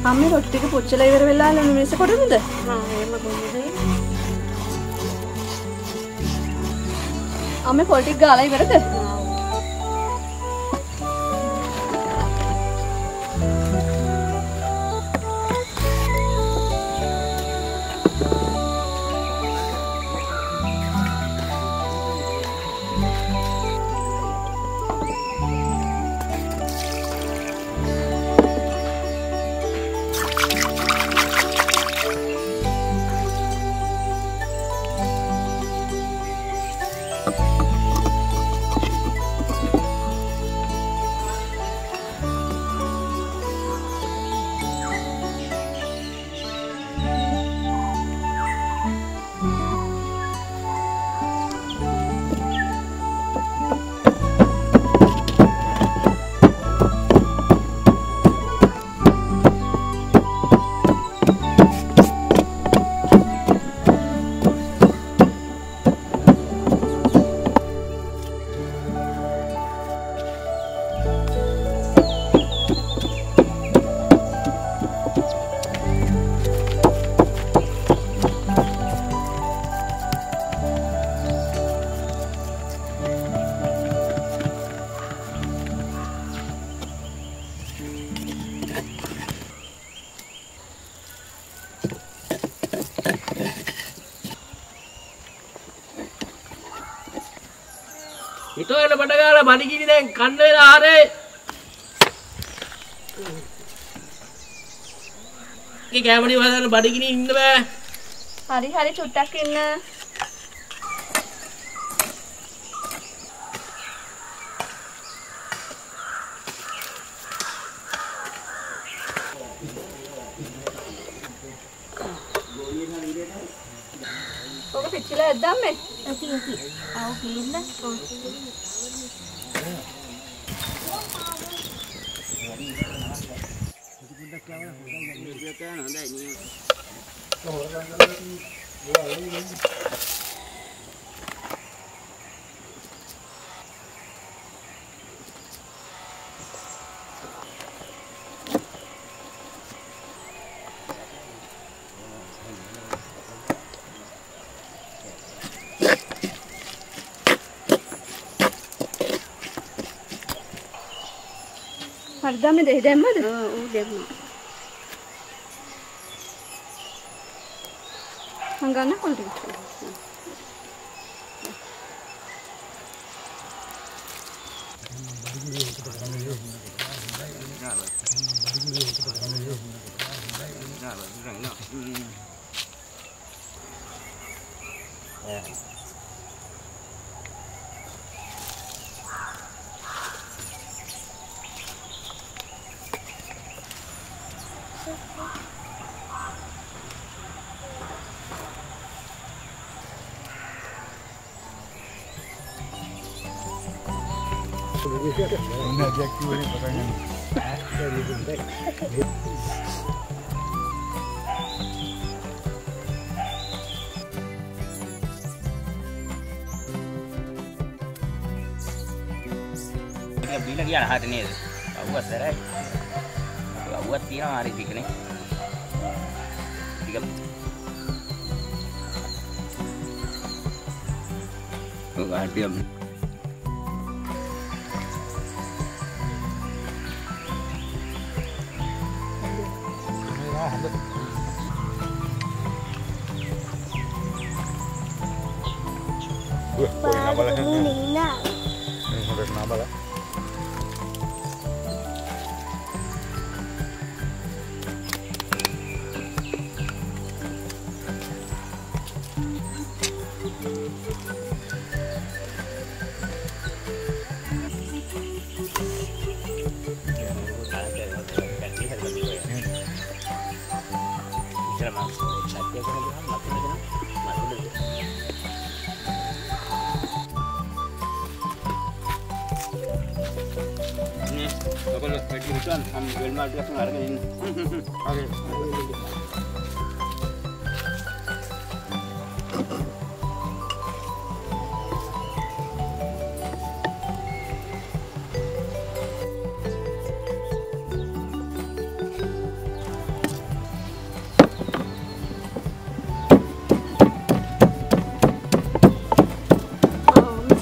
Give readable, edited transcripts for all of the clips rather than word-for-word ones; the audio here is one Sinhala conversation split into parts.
අම්මේ රොටි ටික පුච්චලා ඉවර වෙලා මේස කොටමුද? හා එහෙම කොහොමද? අම්මේ පොල් ටික ගාලා ඉවරද? හිතෝල බඩ ගාලා බඩගිනි දැන් කන්න වෙලා ආරේ. කී කැමරේ වහදාන බඩගිනි ඉන්න බෑ. හරි හරි චුට්ටක් ඉන්න. ඔක පිච්චිලා ඇද්දාම මේ. ඇති. ආව කීන්න. හරිදම දෙහි දැම්මද? ඔව් දැම්මා. හංගන්න කොල් ටික. Nah, dia kue ni pakangan. Vila gaya lah hari ni. Awak serai. Awak tiang hari ni kene. Tiga. Awak diam. Kenapa lah? Kalau lagi hujan, ambil mal dia harga ini. Oke.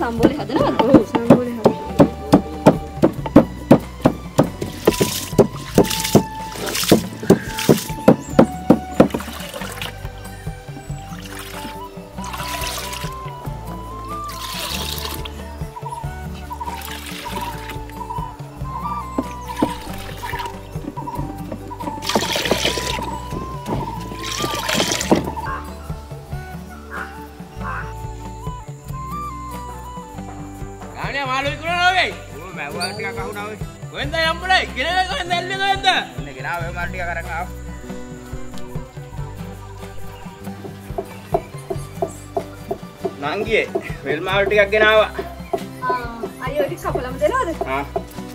සම්බෝලේ හදනවද? ඔව් සම්බෝලේ හදනවා. Malu ikut lagi. Mau buat tiga kau nawe. Kau entah yang mulai. Kena kau entah ni kau entah. Ini kena aku malu tiga karang kau. Nanggi, bel malu tiga kena awak. අයියෝ ඉතින් කපලම දෙනවද? Ah.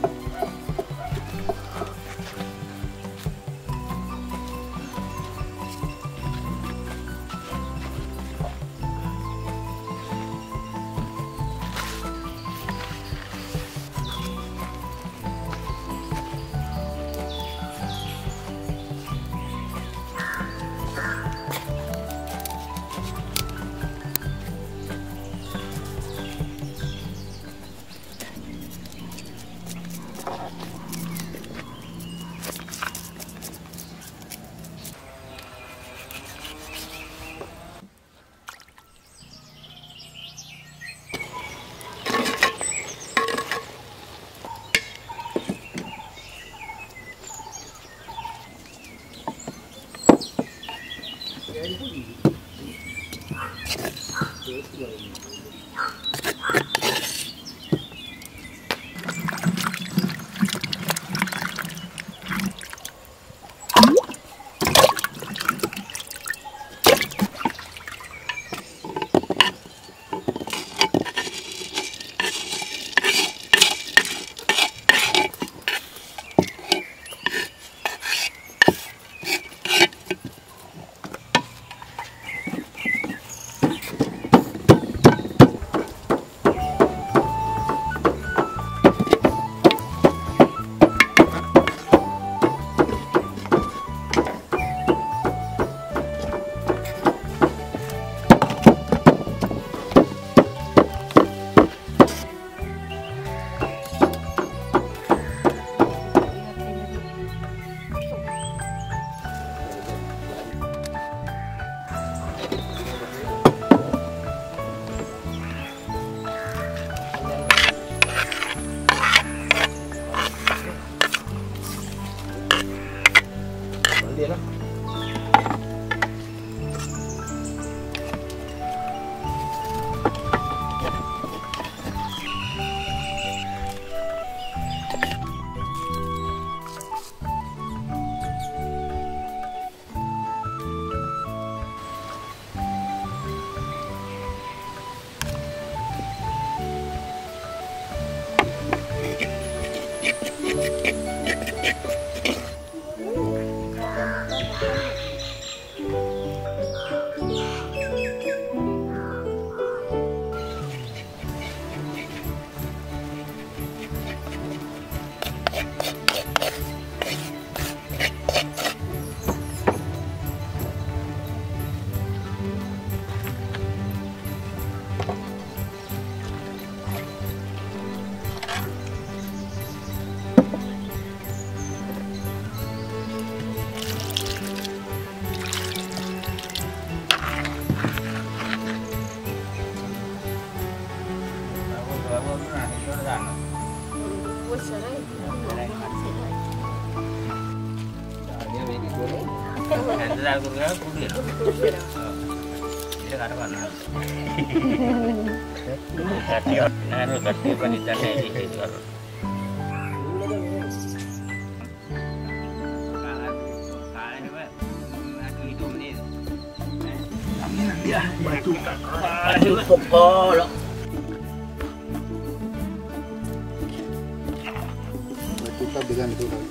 Kita dengan itu kan.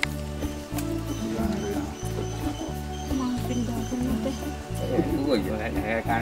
Gue juga kan.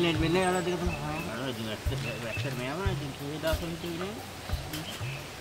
වෙන්නේ යාළුවා දෙක තමයි. අර ඉතින් වැක්සර් මෙයාම ඉතින් කොහෙද ආසම හිතුවේ නේ.